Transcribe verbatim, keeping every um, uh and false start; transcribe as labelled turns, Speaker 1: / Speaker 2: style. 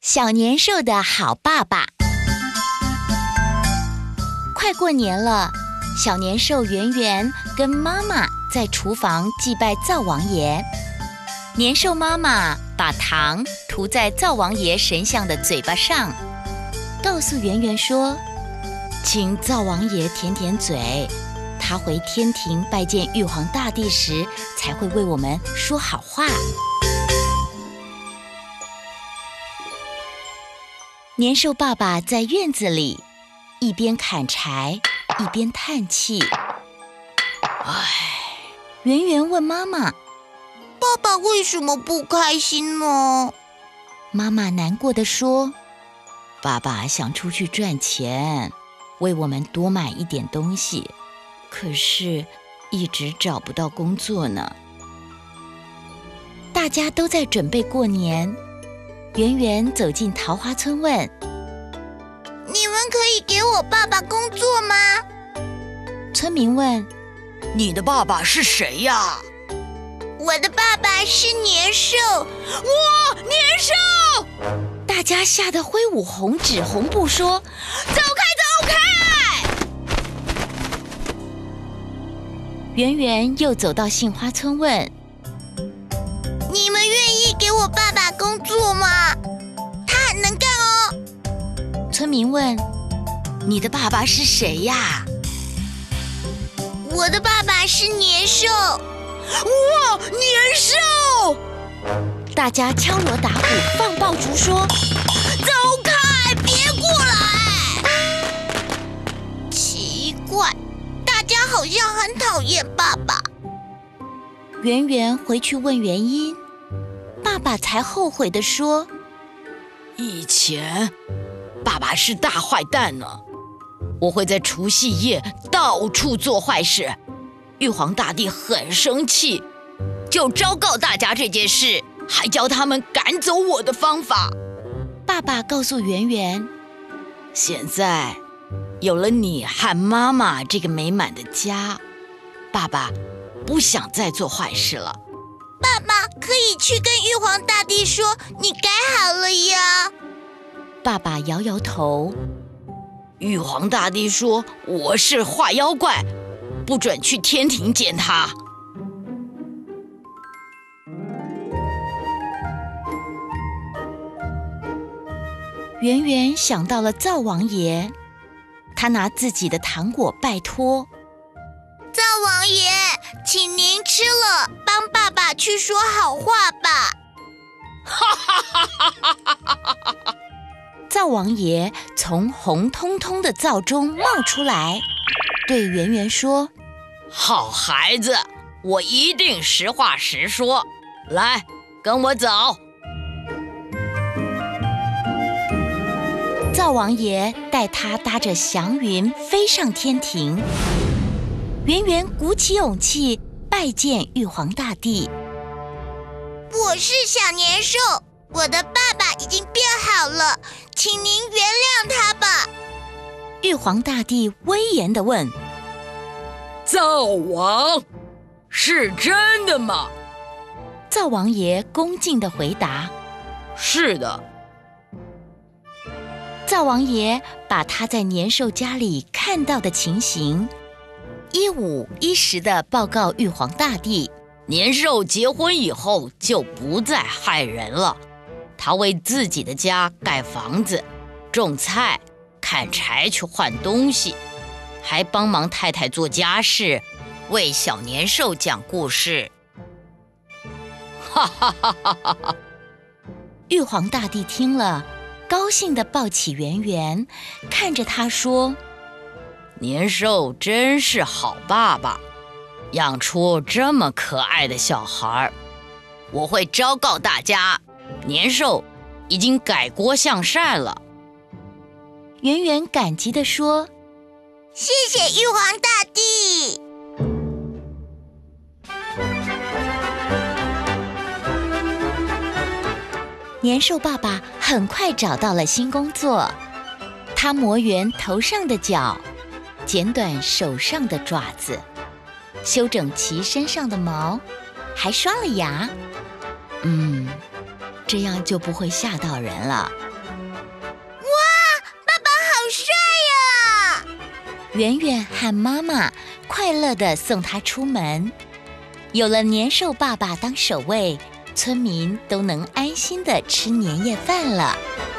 Speaker 1: 小年兽的好爸爸。快过年了，小年兽圆圆跟妈妈在厨房祭拜灶王爷。年兽妈妈把糖涂在灶王爷神像的嘴巴上，告诉圆圆说，请灶王爷舔舔嘴，他回天庭拜见玉皇大帝时才会为我们说好话。年兽爸爸在院子里一边砍柴一边叹气。唉，圆圆问妈妈，
Speaker 2: 爸爸为什么不开心呢？
Speaker 1: 妈妈难过地说，爸爸想出去赚钱，为我们多买一点东西，可是一直找不到工作呢。大家都在准备过年，圆圆走进桃花村问，
Speaker 2: 你们可以给我爸爸工作吗？
Speaker 1: 村民问，
Speaker 3: 你的爸爸是谁呀？
Speaker 2: 我的爸爸是年兽。
Speaker 3: 我年兽！
Speaker 1: 大家吓得挥舞红纸红布说，
Speaker 3: 走开走开！
Speaker 1: 圆圆又走到杏花村问，
Speaker 2: 你们愿意给我爸爸工作吗？他很能干哦。
Speaker 1: 村民问，你的爸爸是谁呀？
Speaker 2: 我的爸爸是年兽。
Speaker 3: 哇，年兽！
Speaker 1: 大家敲锣打鼓放爆竹说，
Speaker 2: 走开，别过来！奇怪，大家好像很讨厌爸爸。
Speaker 1: 圆圆回去问原因，爸爸才后悔地说，
Speaker 3: 以前爸爸是大坏蛋呢，我会在除夕夜到处做坏事，玉皇大帝很生气，就昭告大家这件事，还教他们赶走我的方法。
Speaker 1: 爸爸告诉圆圆，
Speaker 3: 现在有了你和妈妈这个美满的家，爸爸不想再做坏事了。
Speaker 2: 爸爸可以去跟玉皇大帝说你改好了呀。
Speaker 1: 爸爸摇摇头，
Speaker 3: 玉皇大帝说我是坏妖怪，不准去天庭见他。
Speaker 1: 圆圆想到了灶王爷，他拿自己的糖果拜托，
Speaker 2: 灶王爷，请您吃了帮爸爸去说好话吧。
Speaker 3: 哈哈哈哈哈哈！
Speaker 1: 灶王爷从红彤彤的灶中冒出来，对圆圆说，
Speaker 3: 好孩子，我一定实话实说，来，跟我走。
Speaker 1: 灶王爷带他搭着祥云飞上天庭。圆圆鼓起勇气拜见玉皇大帝。
Speaker 2: 我是小年兽，我的爸爸已经变好了，请您原谅他吧。
Speaker 1: 玉皇大帝威严地问，
Speaker 3: 灶王，是真的吗？
Speaker 1: 灶王爷恭敬地回答，
Speaker 3: 是的。
Speaker 1: 灶王爷把他在年兽家里看到的情形一五一十地报告玉皇大帝。
Speaker 3: 年兽结婚以后就不再害人了，他为自己的家盖房子、种菜、砍柴去换东西，还帮忙太太做家事，为小年兽讲故事。哈哈哈哈哈哈！
Speaker 1: 玉皇大帝听了，高兴地抱起圆圆，看着他说，
Speaker 3: 年兽真是好爸爸，养出这么可爱的小孩。我会昭告大家，年兽已经改过向善了。
Speaker 1: 圆圆感激地说，
Speaker 2: 谢谢玉皇大帝。
Speaker 1: 年兽爸爸很快找到了新工作，他磨圆头上的角，剪短手上的爪子，修整齐身上的毛，还刷了牙。嗯，这样就不会吓到人了。 圆圆和妈妈快乐地送他出门。有了年兽爸爸当守卫，村民都能安心地吃年夜饭了。